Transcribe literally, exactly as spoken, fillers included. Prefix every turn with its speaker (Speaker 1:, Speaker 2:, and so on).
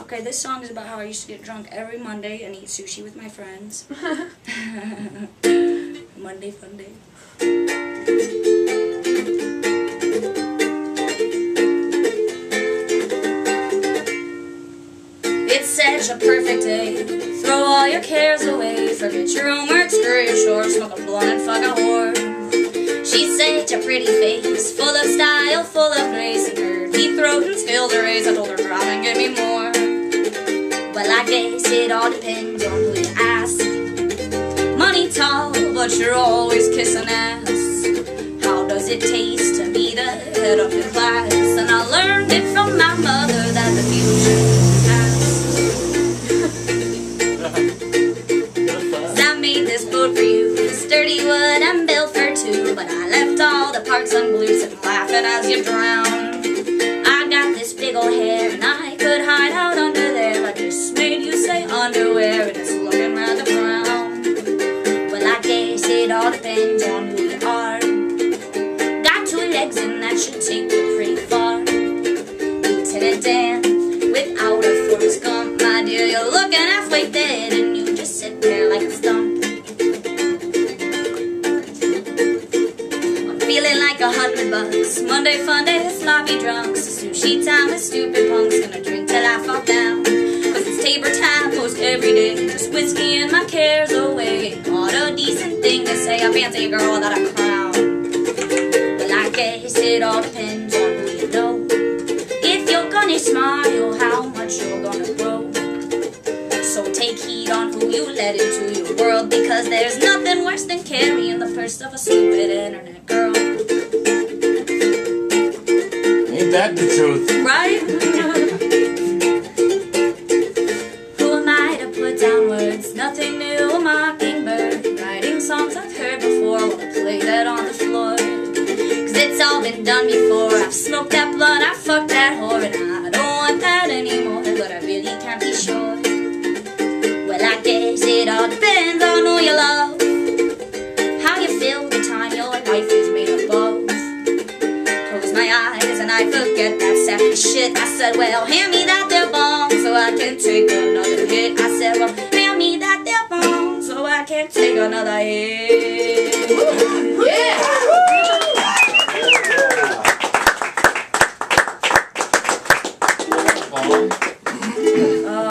Speaker 1: Okay, this song is about how I used to get drunk every Monday and eat sushi with my friends. Monday Funday. It's such a perfect day. Throw all your cares away. Forget your homework, screw your shorts, smoke a blunt and fuck a whore. She's such a pretty face, full of style, full of grace, and her deep throat and still the race. I told her, drop and give me more. Well, I guess it all depends on who you ask. Money tall, but you're always kissing ass. How does it taste to be the head of your class? And I learned it from my mother that the future I made this boat for you, sturdy wood and built for two, but I left all the parts unglued, sitting laughing as you drown. I got this big old hair and I could hide out under there. I just made you say underwear and it's looking rather brown. Well, I guess it all depends on who you are. Got two legs and that should take you pretty far. Lieutenant Dan, without a forced gump, my dear, you're looking halfway dead and you just sit there like a stump. I'm feeling like a hundred bucks. Monday Funday, sloppy drunks. Sushi time with stupid punks. Gonna drink till I fall down. Cause it's Tabor time most every day. Just whiskey and my cares away. Ain't not a decent thing to say. I fancy a girl that I crown. Well, I guess it all depends on who you know. If you're gonna smile, how much you're gonna grow. So take heed on who you let into your world, because there's nothing worse than carrying the purse of a stupid internet girl.
Speaker 2: Ain't that the truth?
Speaker 1: Right? Who am I to put down words? Nothing new, a mockingbird. Writing songs I've heard before, while I play that on the floor. Cause it's all been done before. I've smoked that blunt, I fucked that whore, and I don't want that anymore, but I really can't be sure. Well, I guess it all depends on who you love, how you feel the time your life is made up of. Close my eyes and I forget that sappy shit. I said, well, hand me that there bong so I can take another hit. I said, well, hand me that there bong so I can take another hit. Yeah!